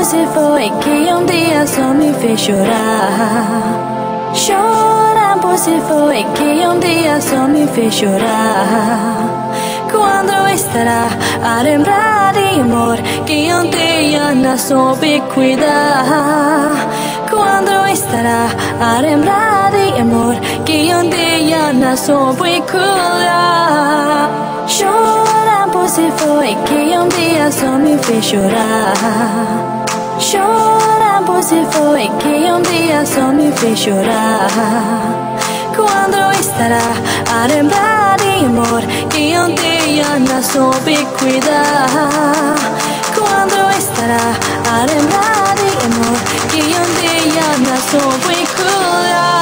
se foi que dia só me fez chorar. Chorando se foi que dia só me fez chorar. Quando estará a lembrar de amor que dia não soube cuidar? Quando estará a lembrar de amor que dia não soube cuidar? Chorando se foi que dia só me fez chorar. Chorando se foi que dia só me fez chorar. Quando estará a lembrar de amor que dia não soube cuidar? Quando estará a lembrar de amor que dia não soube cuidar?